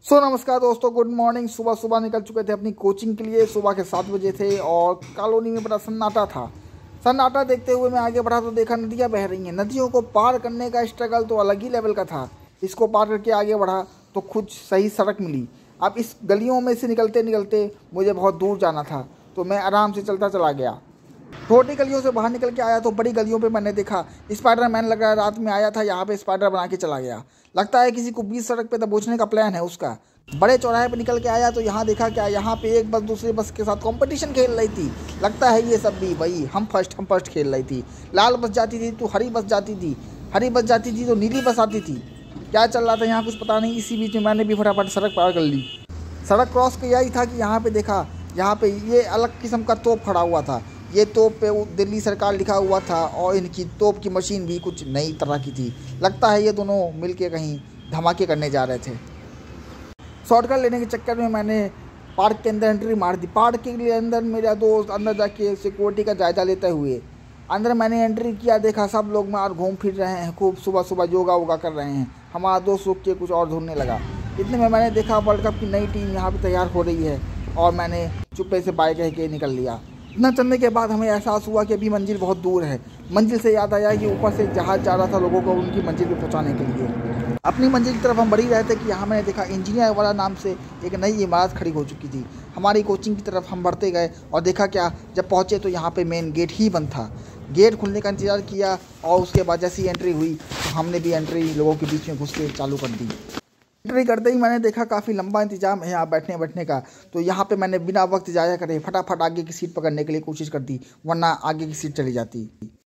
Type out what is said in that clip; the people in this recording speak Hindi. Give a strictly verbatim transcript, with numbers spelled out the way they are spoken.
सो so, नमस्कार दोस्तों, गुड मॉर्निंग। सुबह सुबह निकल चुके थे अपनी कोचिंग के लिए। सुबह के सात बजे थे और कॉलोनी में बड़ा सन्नाटा था। सन्नाटा देखते हुए मैं आगे बढ़ा तो देखा नदियाँ बह रही हैं। नदियों को पार करने का स्ट्रगल तो अलग ही लेवल का था। इसको पार करके आगे बढ़ा तो खुद सही सड़क मिली। अब इस गलियों में से निकलते निकलते मुझे बहुत दूर जाना था, तो मैं आराम से चलता चला गया। छोटी गलियों से बाहर निकल के आया तो बड़ी गलियों पे मैंने देखा स्पाइडरमैन लग रहा है। रात में आया था यहाँ पे, स्पाइडर बना के चला गया। लगता है किसी को बीच सड़क पे दबोचने का प्लान है उसका। बड़े चौराहे पे निकल के आया तो यहाँ देखा क्या, यहाँ पे एक बस दूसरी बस के साथ कंपटीशन खेल रही थी। लगता है ये सब भी वही हम फर्स्ट हम फर्स्ट खेल रही थी। लाल बस जाती थी तो हरी बस जाती थी, हरी बस जाती थी तो नीली बस आती थी। क्या चल रहा था यहाँ कुछ पता नहीं। इसी बीच में मैंने भी फटाफट सड़क पार कर ली। सड़क क्रॉस किया ही था कि यहाँ पे देखा, यहाँ पे ये अलग किस्म का तोप खड़ा हुआ था। ये तोप पे दिल्ली सरकार लिखा हुआ था और इनकी तोप की मशीन भी कुछ नई तरह की थी। लगता है ये दोनों मिलके कहीं धमाके करने जा रहे थे। शॉर्टकट लेने के चक्कर में मैंने पार्क के अंदर एंट्री मार दी। पार्क के अंदर मेरा दोस्त अंदर जाके सिक्योरिटी का जायजा लेते हुए अंदर मैंने एंट्री किया। देखा सब लोग बाहर घूम फिर रहे हैं, खूब सुबह सुबह योगा वोगा कर रहे हैं। हमारा दोस्त रुक के कुछ और ढूंढने लगा। इतने में मैंने देखा वर्ल्ड कप की नई टीम यहाँ पे तैयार हो रही है और मैंने चुप्पे से बाइक कह के निकल लिया। इतना चलने के बाद हमें एहसास हुआ कि अभी मंजिल बहुत दूर है। मंजिल से याद आया कि ऊपर से जहाज़ जा रहा था लोगों को उनकी मंजिल पे पहुंचाने के लिए। अपनी मंजिल की तरफ हम बढ़ी रहे थे कि यहाँ मैंने देखा इंजीनियर वाला नाम से एक नई इमारत खड़ी हो चुकी थी। हमारी कोचिंग की तरफ हम बढ़ते गए और देखा क्या, जब पहुँचे तो यहाँ पे मेन गेट ही बंद था। गेट खुलने का इंतजार किया और उसके बाद जैसी एंट्री हुई तो हमने भी एंट्री लोगों के बीच में घुस के चालू कर दी। एंट्री करते ही मैंने देखा काफ़ी लंबा इंतजाम है यहाँ बैठने बैठने का। तो यहाँ पे मैंने बिना वक्त ज़ाया करे फटाफट आगे की सीट पकड़ने के लिए कोशिश कर दी, वरना आगे की सीट चली जाती।